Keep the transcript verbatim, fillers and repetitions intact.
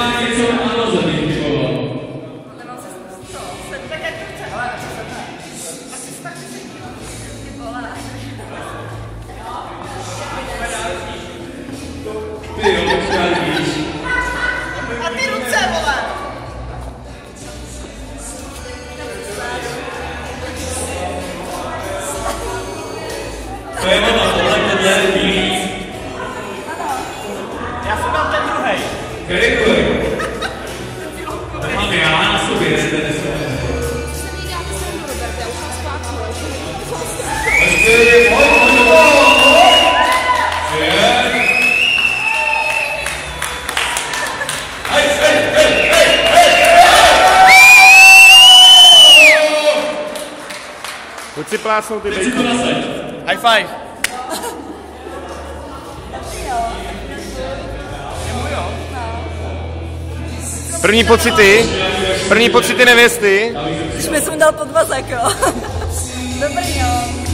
Možná něco na noze bych vyvolal. Nemám se to, jsem tak jak to chce. Ale na co jsem ne? Asi se tak si ty vole. Ty jo, možná víš. A ty ruce, vole! To je ono, tohle to je bílý. Já jsem dal ten druhej. Který tvoj? To mám já na sobě, ne? Ten jsem. Počkej, pojď, pojď, pojď! Je. Hej, hej, hej, hej, hej! Pojď si plásnout ty Teď si to bejky. nasaď. High five. První pocity, první pocity nevěsty. Už mi jsem dal podvazek, jo. Dobrý, jo.